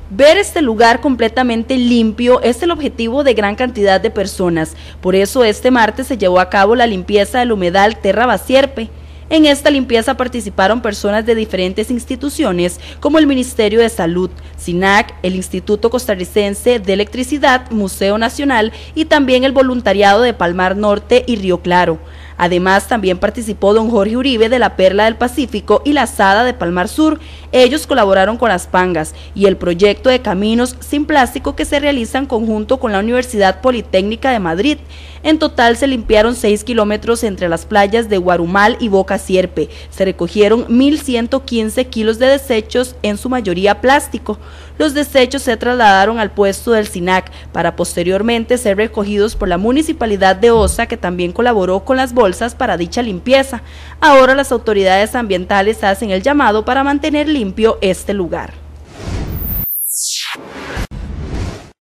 Ver este lugar completamente limpio es el objetivo de gran cantidad de personas. Por eso este martes se llevó a cabo la limpieza del humedal Terra Basierpe. En esta limpieza participaron personas de diferentes instituciones como el Ministerio de Salud, SINAC, el Instituto Costarricense de Electricidad, Museo Nacional y también el voluntariado de Palmar Norte y Río Claro. Además, también participó don Jorge Uribe de la Perla del Pacífico y la SADA de Palmar Sur. Ellos colaboraron con las pangas y el proyecto de caminos sin plástico que se realiza en conjunto con la Universidad Politécnica de Madrid. En total se limpiaron 6 kilómetros entre las playas de Guarumal y Boca Sierpe. Se recogieron 1.115 kilos de desechos, en su mayoría plástico. Los desechos se trasladaron al puesto del SINAC para posteriormente ser recogidos por la Municipalidad de Osa, que también colaboró con las bolsas para dicha limpieza. Ahora las autoridades ambientales hacen el llamado para mantener limpio este lugar.